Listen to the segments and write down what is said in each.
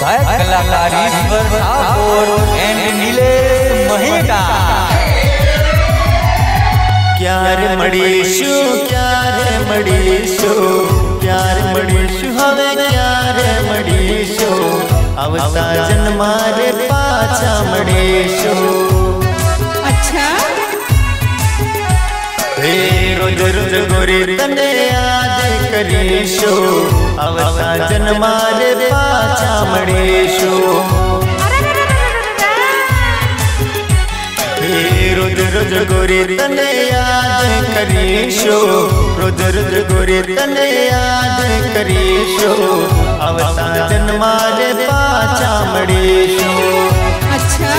कलाकार ईश्वर ठाकुर एंड नीलेश महेगा। क्यार मडीशु हवे क्यार मडीशु अवता जन्मारे पाछा मडीशु। अच्छा हे रोज रोज गोरी तने याद करीशु अवता जन्मारे पाछा मडीशु। रोज रोज गोरी तने याद करीशो रोज रोज गोरी तने याद करीशो अवता जन्मारे पाछा मडीशो। अच्छा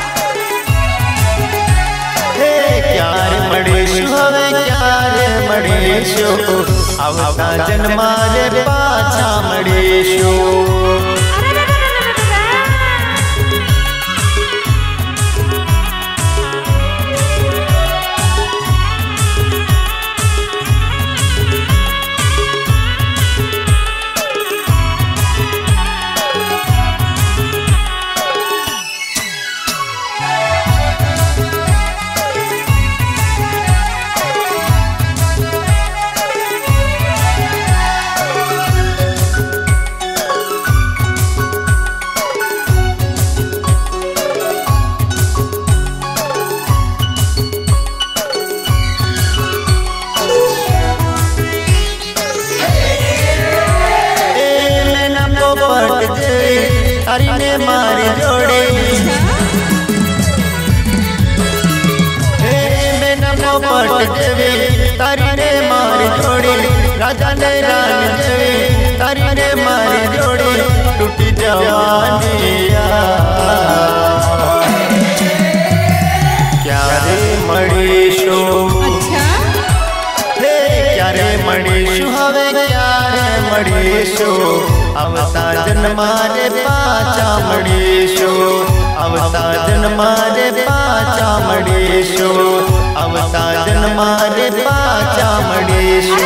हे क्यार मडीशो हवे क्यार मडीशो अवता जन्मारे पाछा मडीशो। तारी ने मारी जोड़ी मैं नमो पट देवी तारी ने मारी जोड़ी राजा ने रानी देवी तारी ने मारी जोड़ी टूटी जवानिया क्या रे मडीशु। अच्छा हे क्या रे मडीशु हवे क्या रे मडीशु अवता जन्मारे पाछा मडीशो अवता जन्मारे पाछा मडीशो अवता जन्मारे पाछा मडीशो।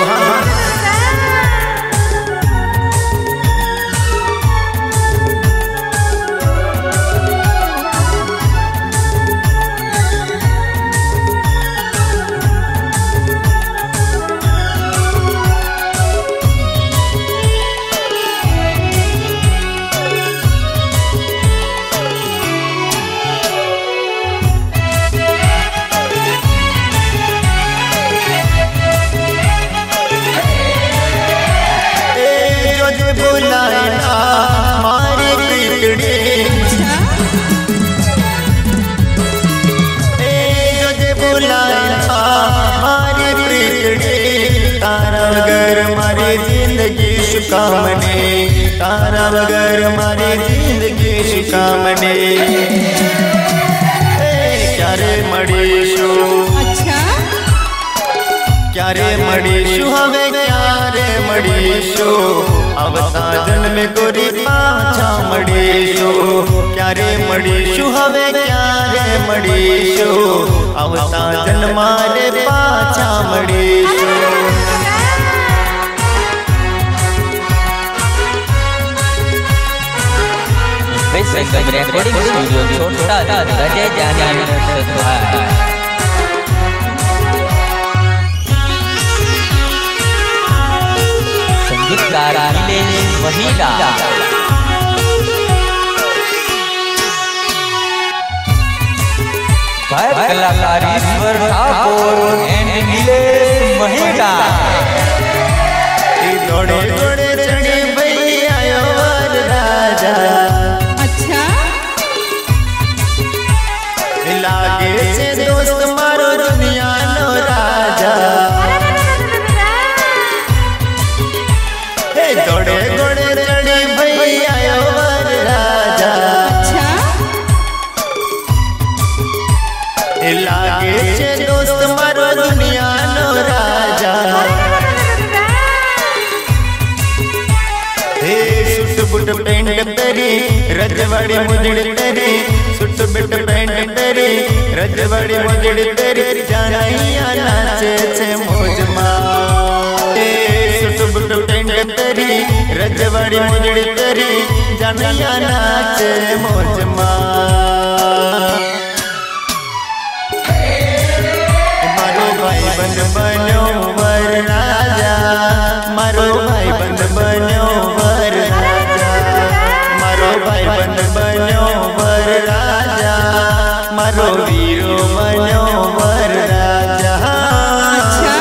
मारी पीकड़ी जो बुलाया मारी पीकड़ी तारा बगैर मारी जिंदगी शुकामने तारा बगैर मारी जिंदगी शुकामने। क्या रे मडीशु। अच्छा क्या रे मडीशु हवे क्या रे मडीशु अवता जन्म गोरी पाछा मडीशु। क्या रे मडीशु हवे क्या रे मडीशु अवता जन्मारे पाछा मडीशु। रिकॉर्डिंग स्टूडियो छोटा गजे जानी संगीतकार नीलेश महेगा। कलाकार ईश्वर ठाकुर एंड नीलेश महेगा। दौड़े दौड़े चढ़ी भैया वर राजा। अच्छा लागे से दोस्त मारो दुनिया नो राजा। दौड़े दौड़े चढ़ी भैया वर राजा। अच्छा लागे से दोस्त मारो दुनिया नो राजा। हे सुट बुट पेंट तेरी रजवाड़ी मुजड़ तेरी सुट बुट पेंट तेरी रजवाड़ी मुजड़ तेरी जानैया नाचे छे मौज मा। सुट बुट पेंट तेरी रजवाड़ी मुजड़ी तेरी जनिया नाचे मौज मां मारो भाई बंद बन्यो वर राजा मारो भाई बंद बन्यो वर राजा मारो भाई बंद बन्यो वर राजा मारो वीरो बन्यो वर राजा। अच्छा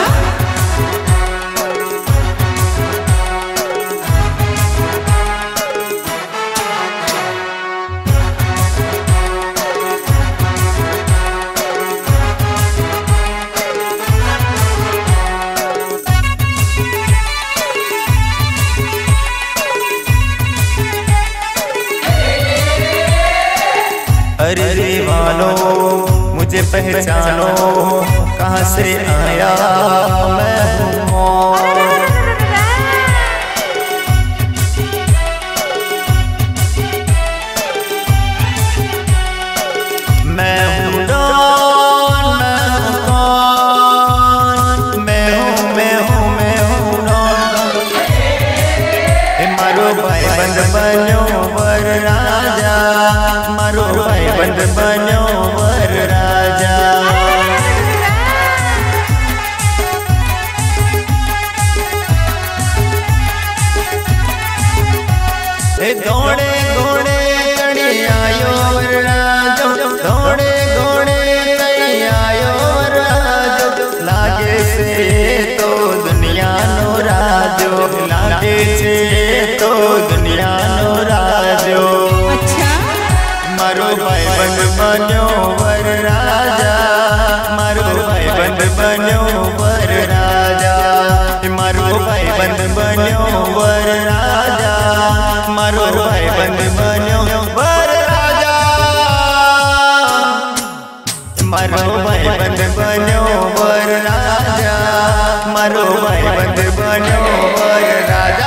अरे वालो मुझे पहचानो कहाँ से आया मैं हूँ मैं हूँ डॉन मैं हूँ डॉन मारो भाई बंद बन्यो वर राजा मारो भाई बंद बन्यो वर राजा। दौड़े घोड़े कड़ी आयो वर राजो दौड़े घोड़े कड़ी आयो वर राजो लागे से तो दुनिया नो राजो लागे से तो दुनिया नो राजो। अच्छा मारो भाई बंद बन्यो वर राजा मारो भाई बंद बन्यो वर राजा मारो भाई बंद बन्यो वर राजा मारो भाई बंद बन्यो वर राजा मारो भाई बंद बन्यो वर राजा मारो भाई बंद बन्यो वर राजा।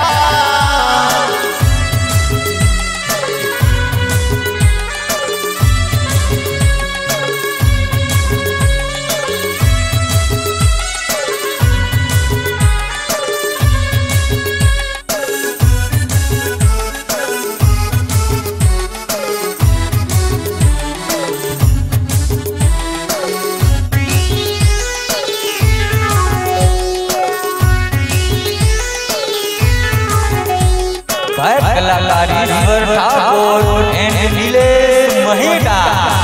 कलाकार ईश्वर ठाकुर एंड नीलेश महिड़ा।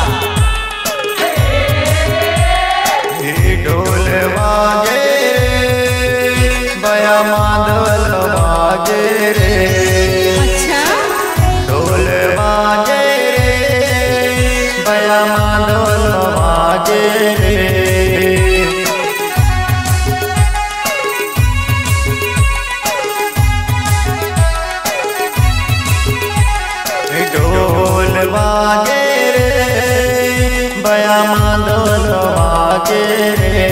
ढोल वागे बया मादल वागे रे अच्छा ढोल वागे रे बया मादल वागे रे ढोल वागे रे बया मादल वागे रे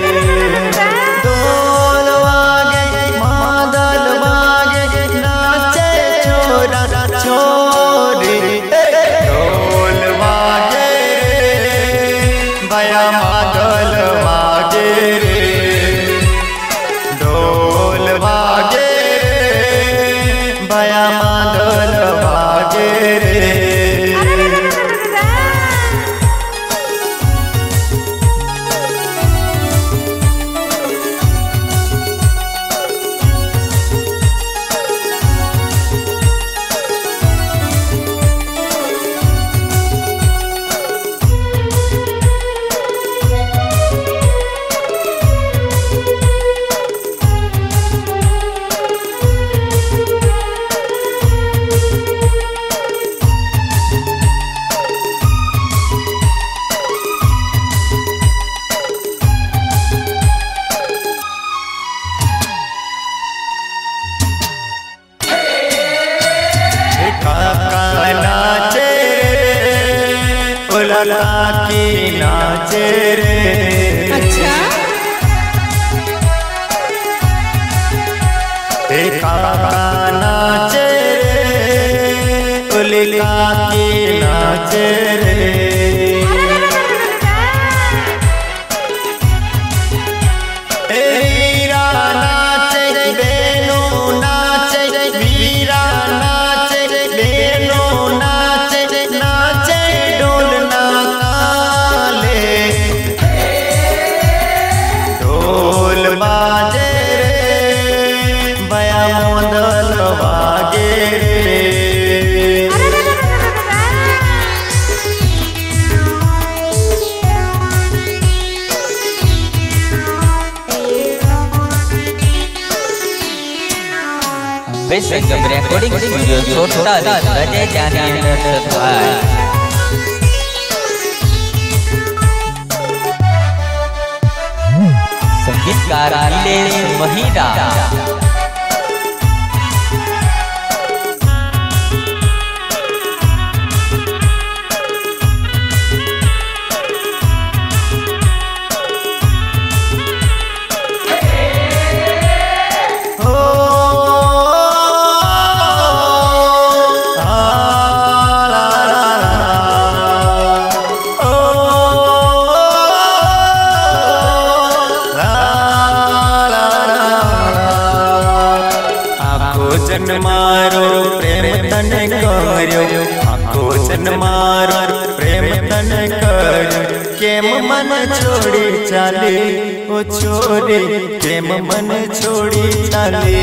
ढोल वागे मादल वागे नाचे छोरा छोरी ढोल वागे रे बया मादल वागे रे ढोल वागे रे बया मादल वागे रे। की नाचे रे अच्छा काका नाचे रे उलिका की नाचे रे हीरा नाचे बेनू नाचे मुंबई संगम रेकॉर्डिंग स्टुडिओ छोटा रजे ज्याની અંદર થાય संगीतकार नीलेश महिरा मारो प्रेम तन कर्यो आखो जन मारो प्रेम तन कर्यो केम मन छोड़ी चाले ओ छोरी केम मन छोड़ी चाले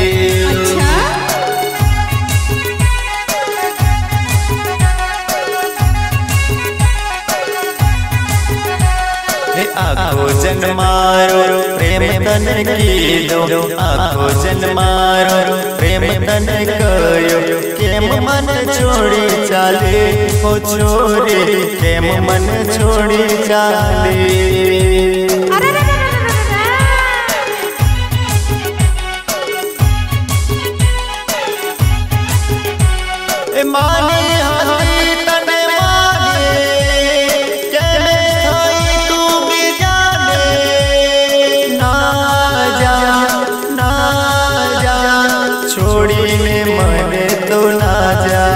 आखो जन मारो प्रेम तन कीधो आखो जन मारो प्रेम तन कर्यो केम मन छोड़ी चाले ओ छोरी केम मन छोड़ी चाले माने हाथी तने माने केने थाई तू भी जाने ना जा छोड़ी ने मने तो ना जा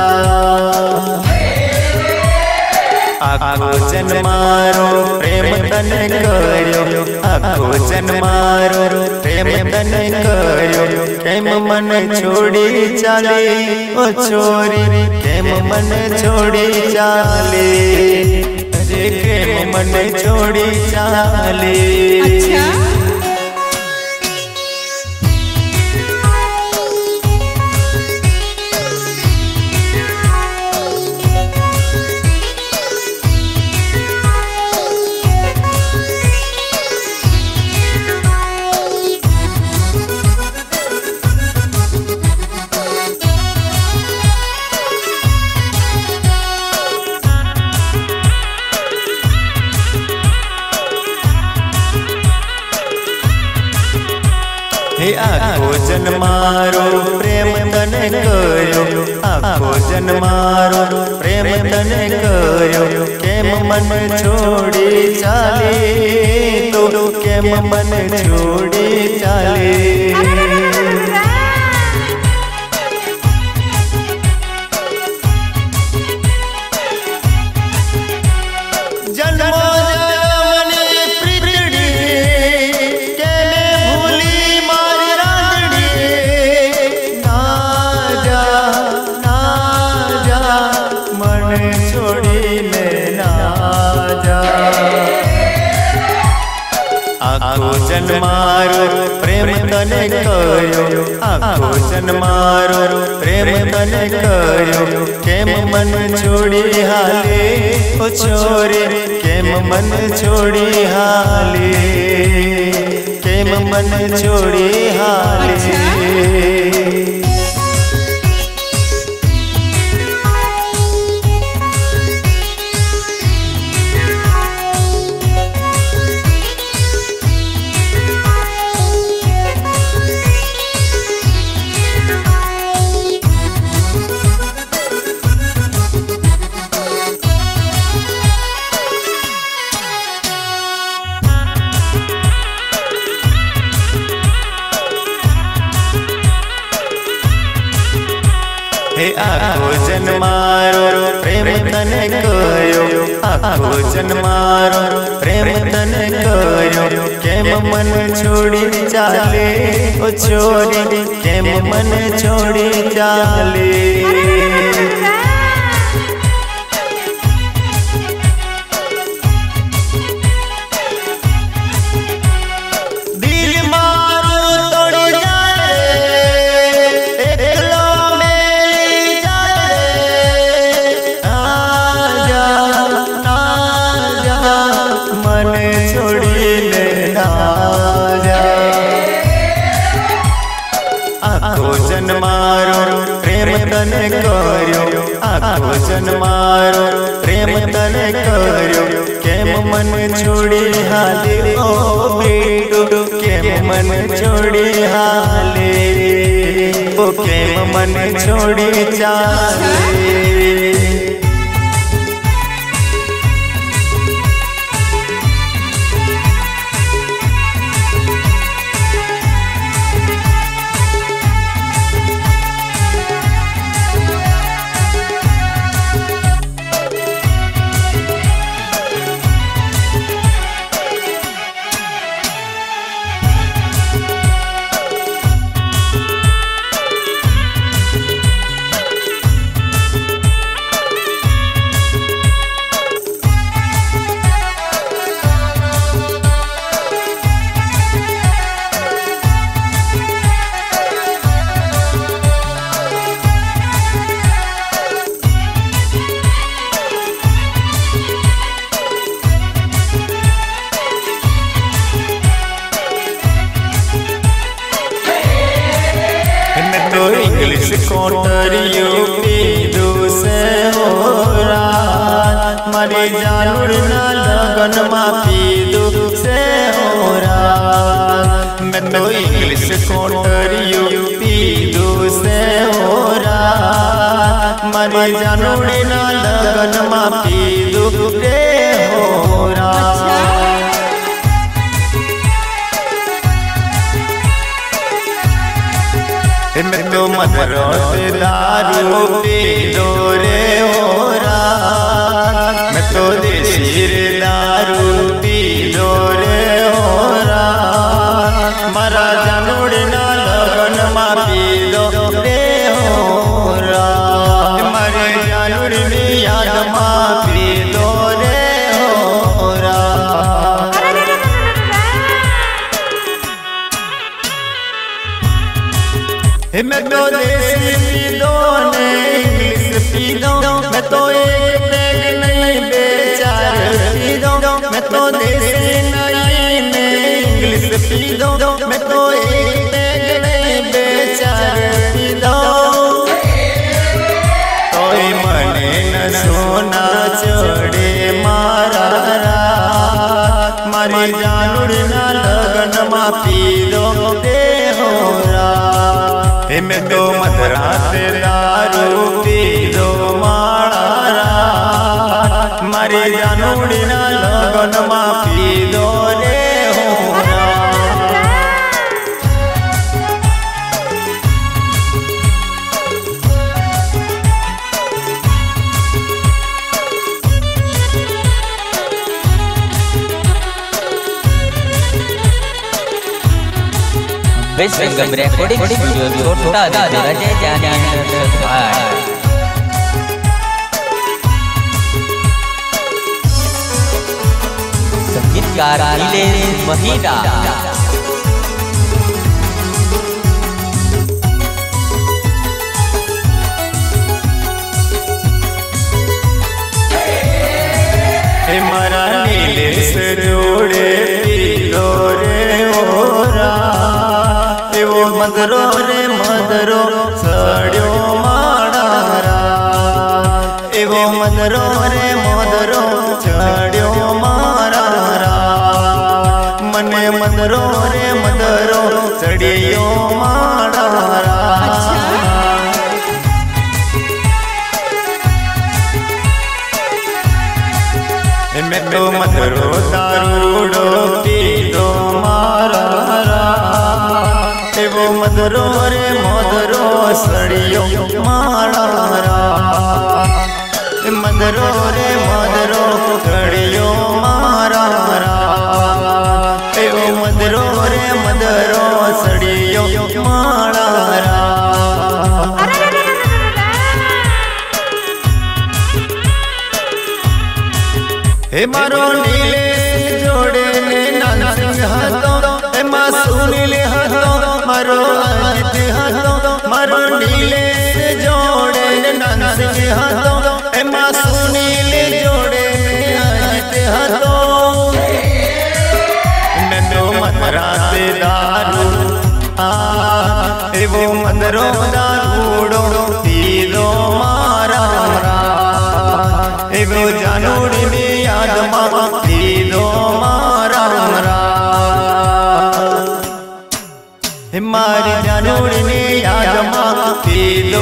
आखो जन मारो प्रेम तन कर्यो आखो जन मारो प्रेम तन कर्यो केम मन छोड़ी चाले ओ छोरी केम मन छोड़ी चाले अरे केम मन छोड़ी चाले आखो जन मारो प्रेम तन कर्यो आखो जन मारो प्रेम तन कर्यो केम मन छोड़ी चाले तो केम मन छोड़ी चाले आखो जन मारो प्रेम तन कर्यो आखो जन मारो प्रेम तन कर्यो केम मन छोड़ी हाले ओ छोरी केम मन छोड़ी हाले केम मन छोड़ी हाले आखो जन मारो प्रेम तन कर्यो आखो जन मारो प्रेम तन कर्यो केम मन छोड़ी चाले ओ छोरी केम मन छोड़ी चाले आखो जन मारो तने कर्यो आखो जन्मारो प्रेम तने कर्यो केम मन छोड़ी हाले ओ बेटो केम मन छोड़ी हाले ओ केम मन छोड़ी चाले इंग्लिश कोटर यूपी दूसे हो रात मारे जानुर ना लगन माफी दूसे हो रात मैं तो इंग्लिश कोटर यूपी दूसे हो रात मारे जानुर ना लगन माफी दूसे हो रात मैं तो मदरो से दारू पी दो रे हो रात मैं तो देसी रे दारू पी दो रे हो रात मारा जानुड़ ना लगन मा पी दो रे हो रात मारे जानुड़ नी याद मा पी दो रे हो रात मैं तो देसी पी दो ने इंग्लिश पी दो मैं तो एक बैग नहीं बेचार पी दो मैं तो देसी नहीं ने इंग्लिश पी दो मैं तो एक बैग नहीं बेचार पी दो कोई मने न सोना चढ़े मारा रात मारी जानुड़ ना लगन मा पी दो दे हो रात मैं तो मदरा से दारू पी दो मारा रात मारी जानुड़ ना लगन मा पी दो रे हो रात विश्वगम रिकॉर्डिंग स्टूडियो छोटा रजे ज्ञानेंद्र भाई संगीतकार नीलेश महिदा मारा नीलेश जोड़े पीलो रे हो रात वो मदरो रे मदरो सड़ो माड़ा रात वो मदरो रे मदरो चढ़ो मारा रात मने मदरो रे मदरो चढ़ियो माड़ा रात मैं तो मदरो दारूड़ो पी दो मारा रात वो मदरो रे मदरो सड़ियो मारा रात मदरो रे मदरो सड़ियो मारा रात वो मदरो रे मदरो सड़ियो मारा रात हे मारो नीलेश जोड़े ने नान सिंह हाथों हे मा सुनील हाथों मारो अजित हाथों मारो नीलेश जोड़े ने नान सिंह हाथों हे मा सुनील जोड़े ने अजित हाथों मैं तो मदरा से दारू वो मदरो दारूड़ो पी दो एगो जानूड़ी ने याद माती दो मारा मारी जानूड़ी ने याद माती दो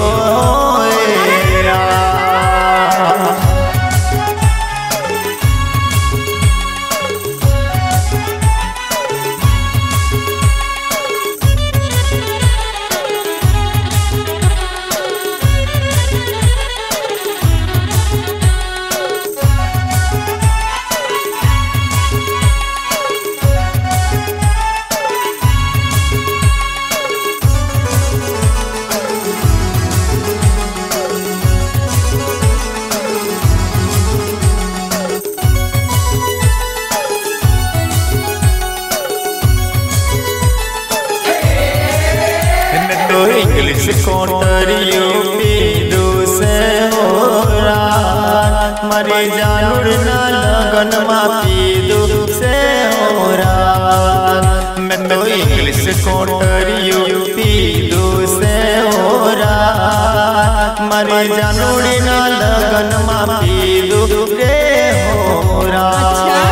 इंग्लिश कोटर यूपी दूसे हो रात मरे जानूर ना लगन मापी दूसे हो रात मैं तो इंग्लिश कोटर यूपी दूसे हो रात मरे जानूर ना लगन मापी दूसे हो रात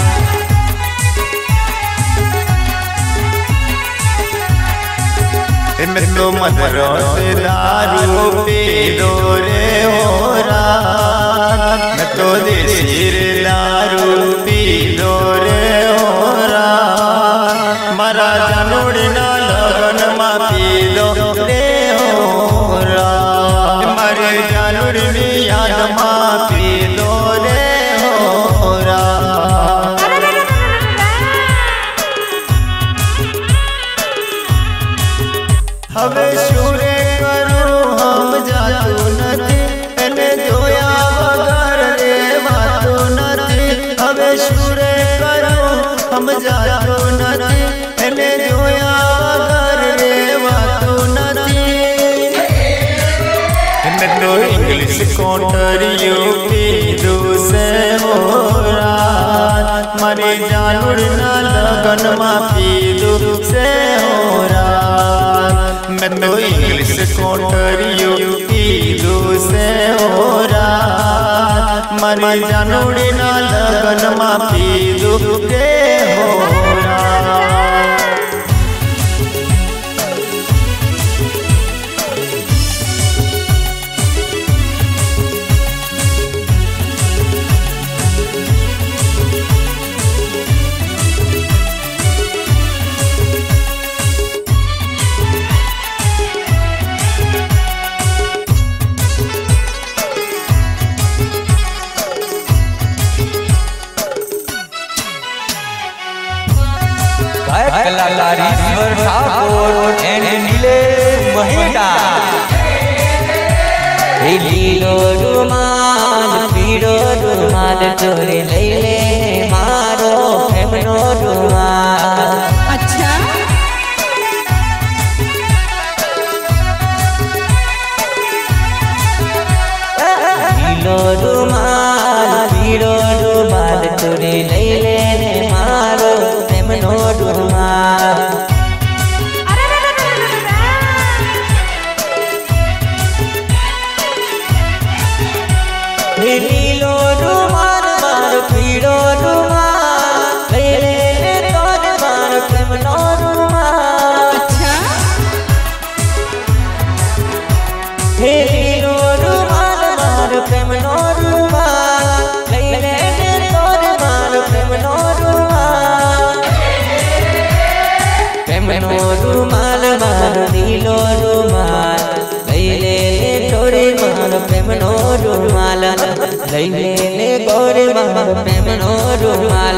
मैं तो मदरों से दारू पी दो रे हो रात मैं तो देसी दारू पी दो रे हो रात मरा जानूर ना लगन मा पी दो रे हो रात मरे जानूर भी याद मा पी दो रे हो रात हवे शुरे करो हम जातू नदी एने जोया बगर रे बातू नदी हवे शुरे करो हम जातू नदी एने जोया बगर रे बातू नदी मैं तो इंग्लिश कोटर यूपी दूसे हो रात मरे जानूर ना लगन मापी दूसे हो रात मैं तो इंग्लिश कोटर यूपी दूसे हो रात मरे जानूर ना लगन मापी दूसे हो रात कलाकार ईश्वर ठाकुर एंड नीलेश महिड़ा लीलो रुमाल पीड़ो रुमाल तोरे लैले मारो फेमनो रुमाल अच्छा लीलो रुमाल पीड़ो रुमाल तोरे लैले मारो फेमनो रुमाल नीलो रुमाल मारो पीड़ो रुमाल लैले तोरे मारो फेमनो रुमाल अच्छा नीलो रुमाल मारो फेमनो रुमाल लैले तोरे मारो फेमनो रुमाल फेमनो रुमाल मारो नीलो रुमाल लैले तोरे मारो फेमनो रुमाल लैले गोरे मारो फेमनो रुमाल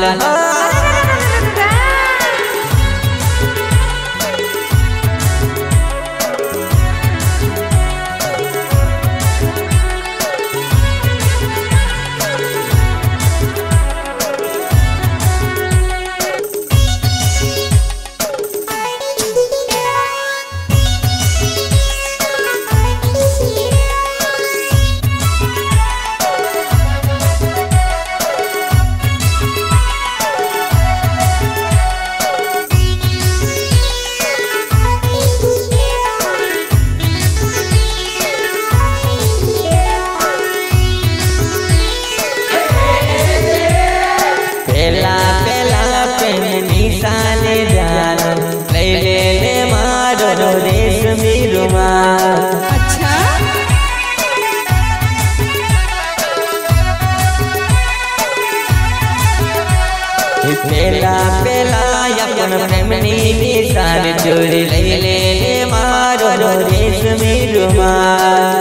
पेला पेला अपन प्रेमनी निशान चोरी ले ले मारो रेशमी रुमाल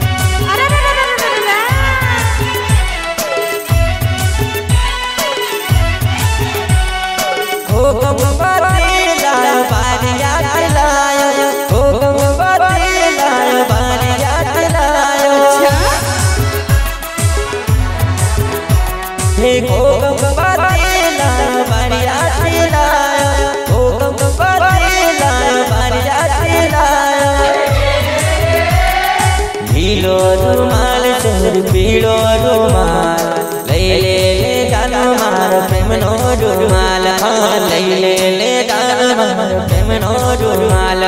पीड़ो रुमाल ले ले गानो मार प्रेमनो रुमाल ले ले गानो मार प्रेमनो रुमाल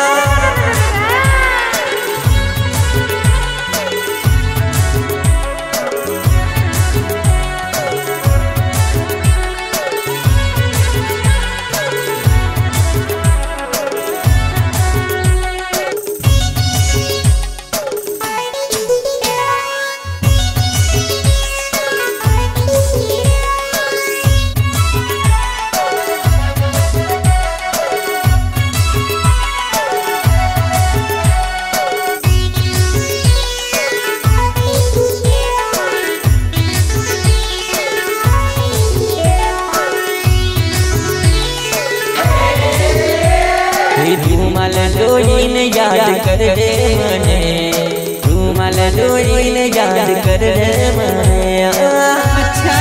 रूमाल डोरीन याद कर दे मने रूमाल डोरीन याद कर दे मने अच्छा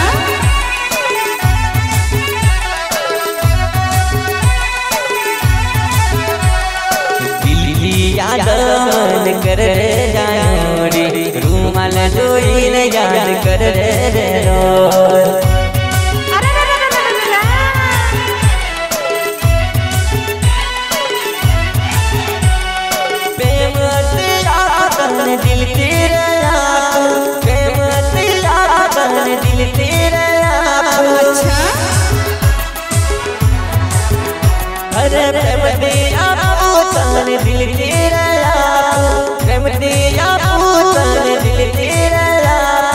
दिल्ली याद मन कर दे जानोरी रूमाल डोरीन याद कर दे रो दिल तेरा प्रेम तेरा दिल तेरा अच्छा अरे प्रेम तेरा पूतन दिल तेरा प्रेम तेरा पूतन दिल तेरा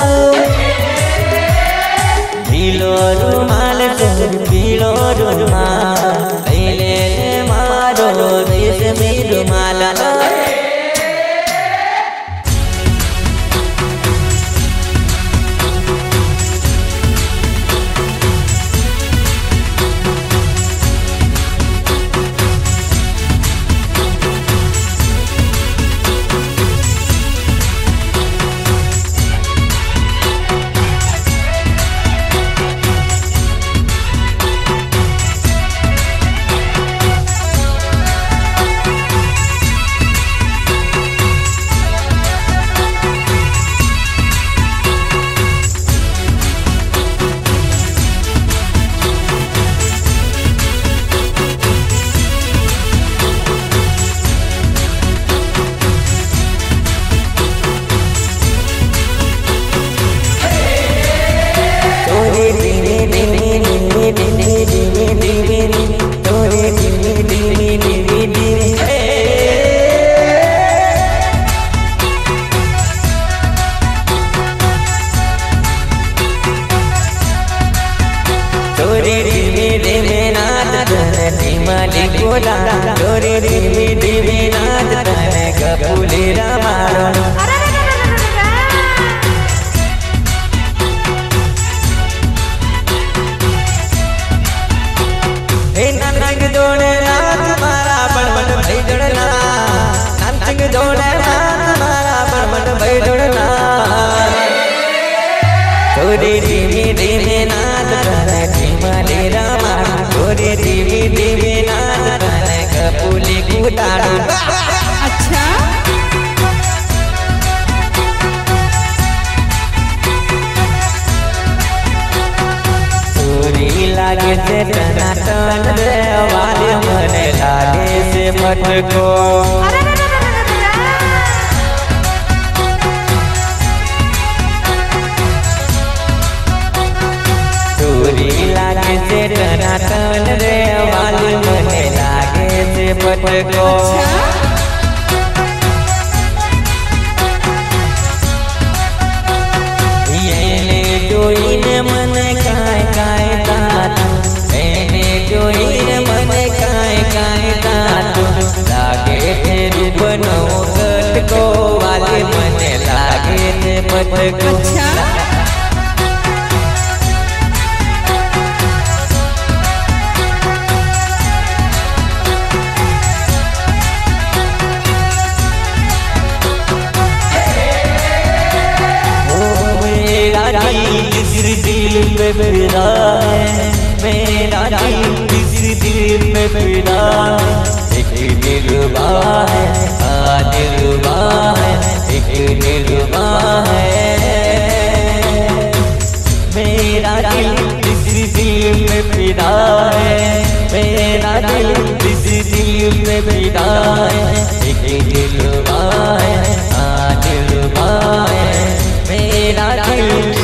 पीलो रुमाल पीलो रुमाल ले मारो रेशमी रुमाल डोरे धीमी धीमी नाच तने कपूली रमारो हे नंग दोड़े नाच मारा बड़बड़ भाई दोड़ना नंग दोड़े नाच मारा बड़बड़ भाई दोड़ना डोरे धीमी धीमी नाच तने कपूली रमारो डोरे धीमी धीमी नाच तने कपूली कुटाड़ो अच्छा चोरी लागे से टनाटन रे वाले मने लागे से फटको चोरी लागे से टनाटन रे वाले मने लागे से फटको ये ले जोई ने मन काय काय तात को। अच्छा दिल में फिदा है मेरा दिल में फिदा है। एक दिलवा है दिलवा है एक दिलवा है मेरा दिल में फिदा है मेरा दिल में फिदा है। एक दिलवा है दिलवा है मेरा दिल